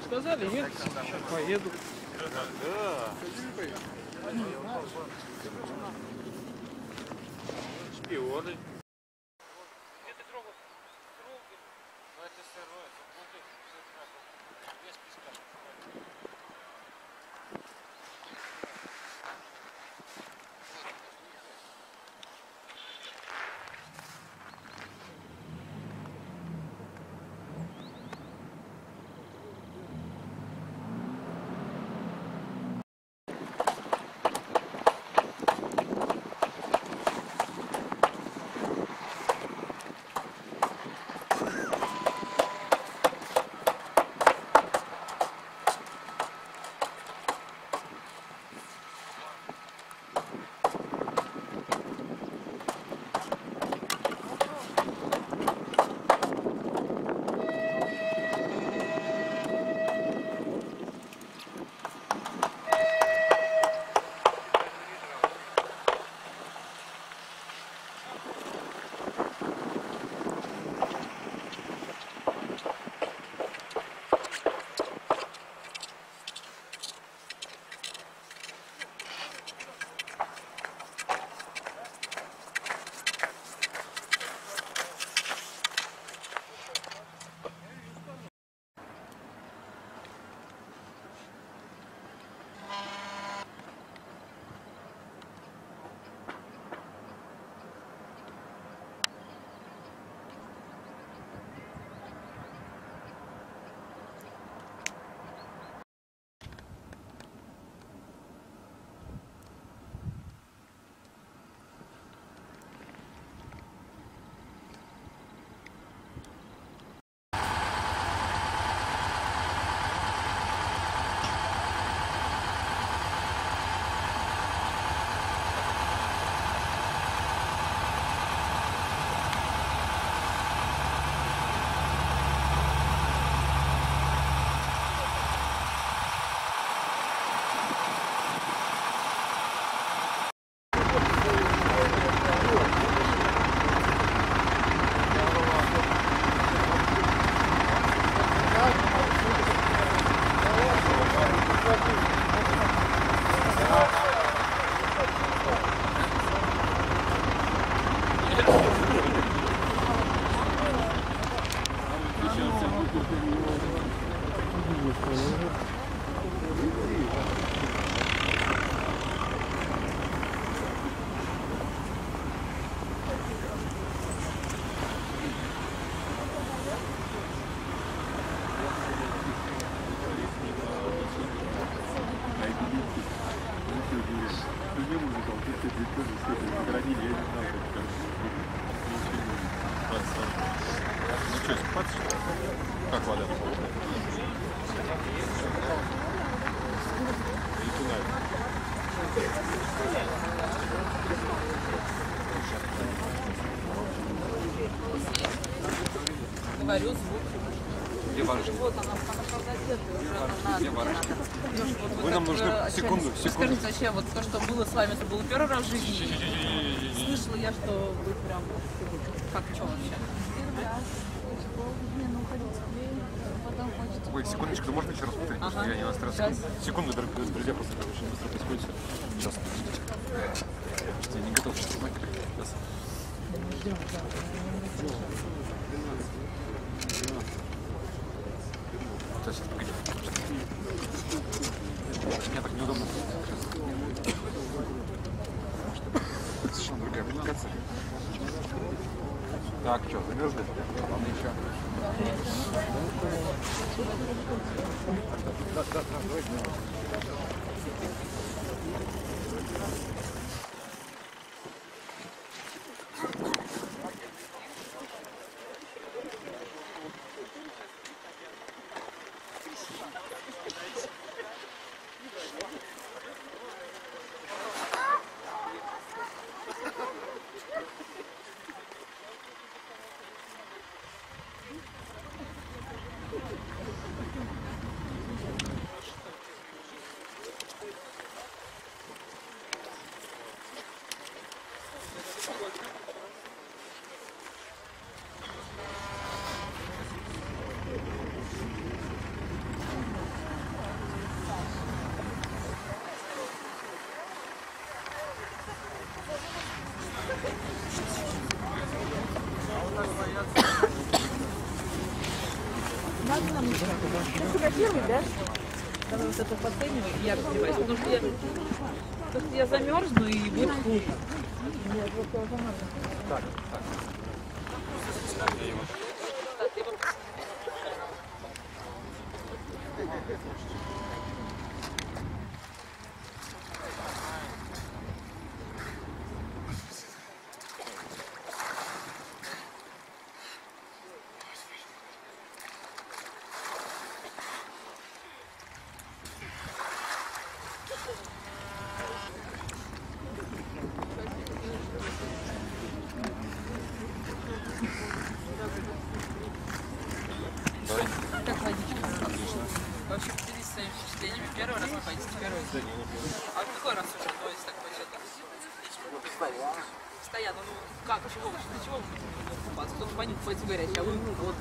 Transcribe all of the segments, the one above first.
сказали, нет? Поеду. Да. Шпионы. Где ты трогал? Ну это сырое, это плоды, без песка. Как вода? Говорю звук. Где барышня? Вот она задерживает. Где барышня? Вы нам нужны секунду. Скажите, вообще, вот то, что было с вами, это было первый раз в жизни? Слышала я, что вы прям... Как, что вообще? Первый раз. Ну, ходить потом хочется. Ой, секундочку, можно еще раз повторить? Ага. Я не настроился. Секунду, друзья, просто очень быстро происходит все. Сейчас. Я не готов сейчас снимать. Сейчас. Сейчас, погоди. Мне так неудобно. Совершенно другая аппликация. Так, что, замерзли? Вам еще. Да, давайте. Надо нам еще. Ты фотографируй, да? Давай вот это подценивай, и я раздеваюсь, потому что я замерзну и будет хуже. Так. Как водичка? Отлично. Вообще поделись своими впечатлениями. Первый раз купаетесь? Первый раз? А какой раз уже? То есть так почему? Постоянно. Ну как? Чего? Для чего вы будете купаться? Кто-то по ним купается горячий, а вы вот.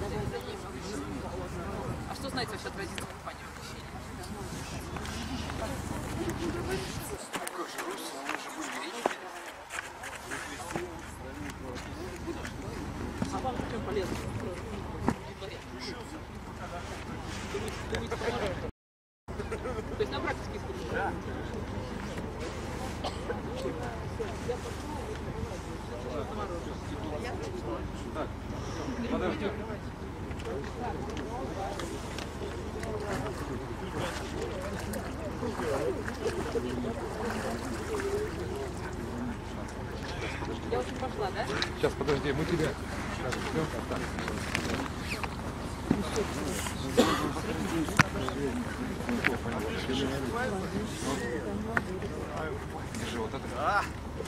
А что знаете вообще о традиции купания в крещении? А вам чем полезно? То есть на практике используете? Да. Так, подожди. Я очень пошла, да? Сейчас, подожди, мы тебя. Так. Держи вот это.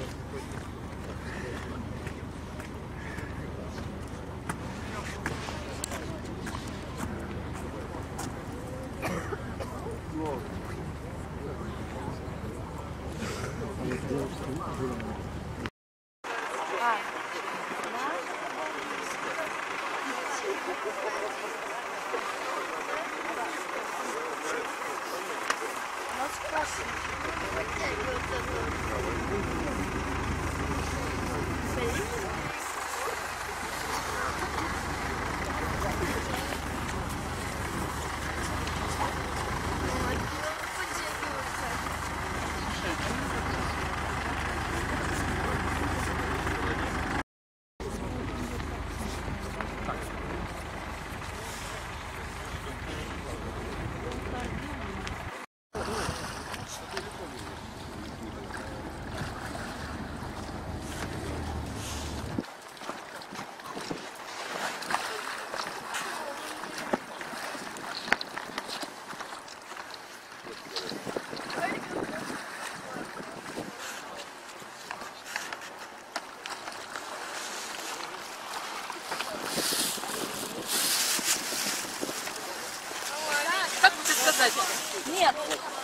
Как тебе сказать? Нет.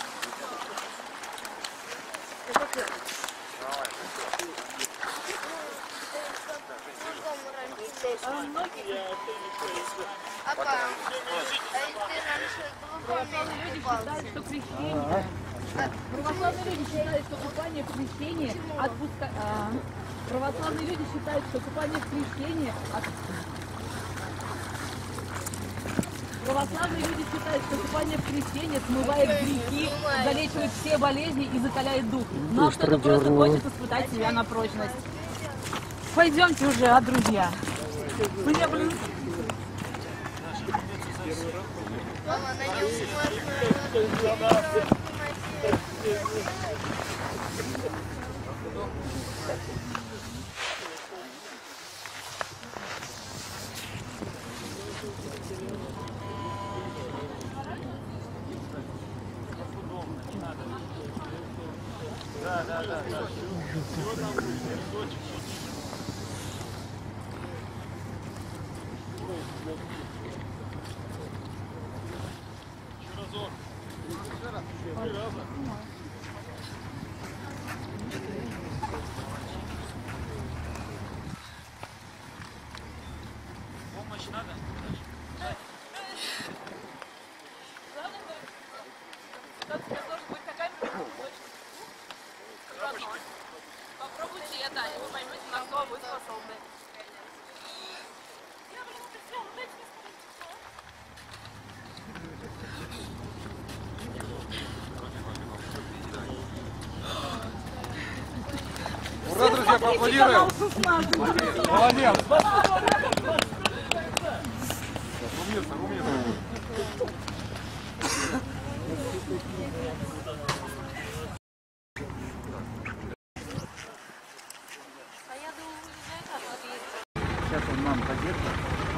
Православные люди считают, что купание в крещении отпускает. Православные люди считают, что купание в крещении Православные люди считают, что купание в крещении смывает грехи, залечивает все болезни и закаляет дух. Но кто-то просто хочет испытать себя на прочность. Пойдемте уже, друзья. Мне, блин. Мама, на нем можно... Помощь надо? Попробуйте это, и вы поймете, на что вы способны. так поаплодируем. Канал 16. Молодец. Умница, умница. Сейчас он нам подержит.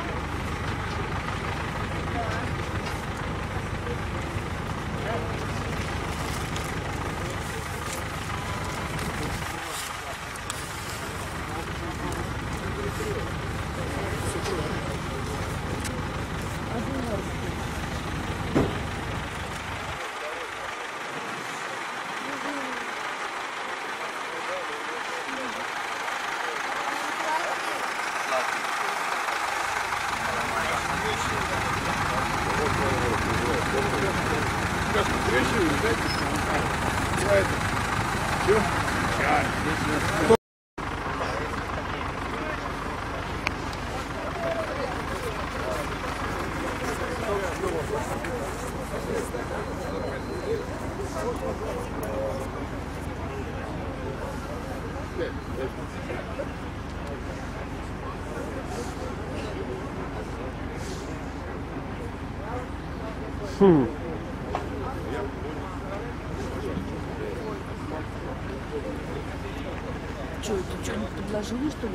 Что, ты что-нибудь предложили, что ли?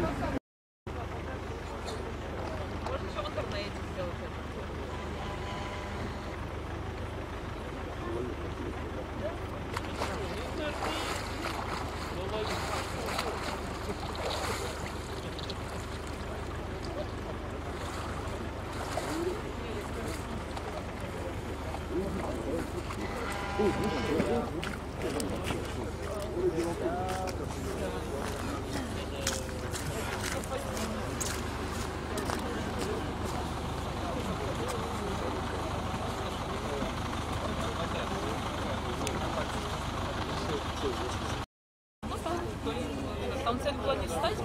Там цель была не встать,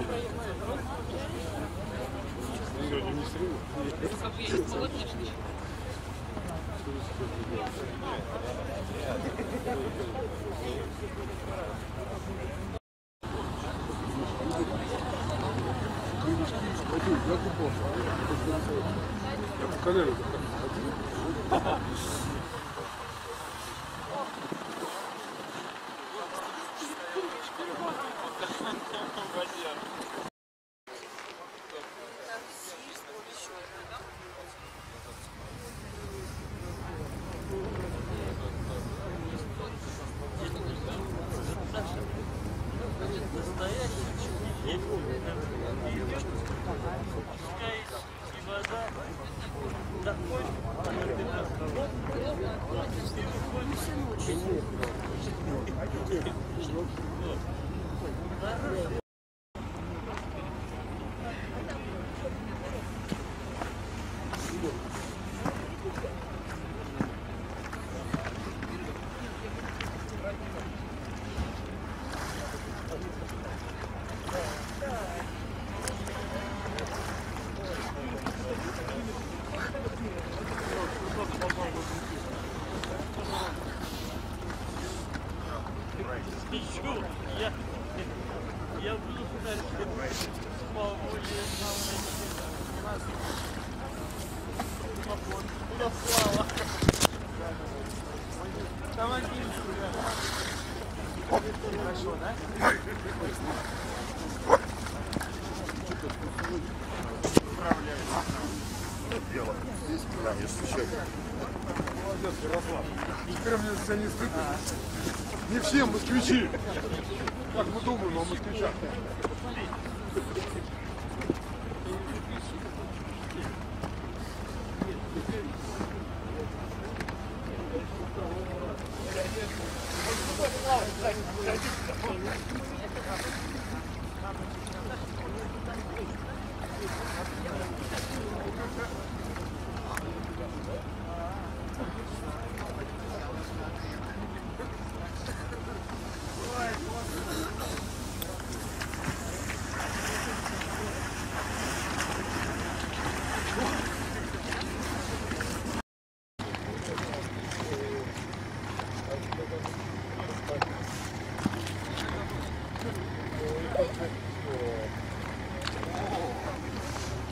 Я буду куда слава. Там один. Хорошо, да? Дело. Здесь прям еще. Молодец, Ярослав. Теперь мне за не стыдно. Не все москвичи. Как мы думаем о москвичах.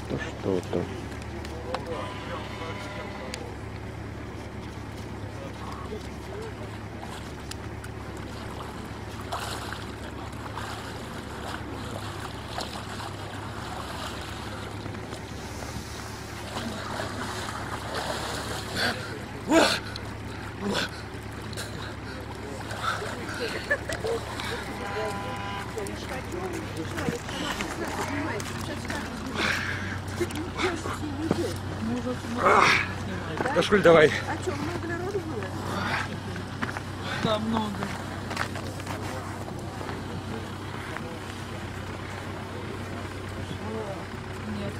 что-то. Дашуль, давай. А что, много народу было? Да, много. Нет.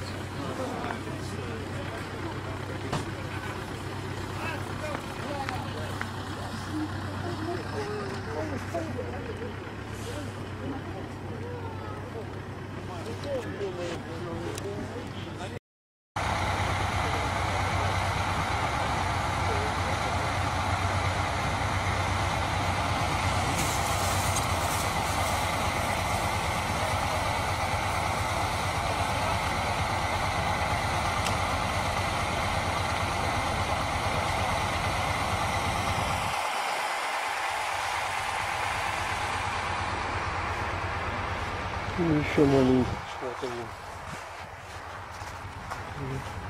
Еще маленький. Что это?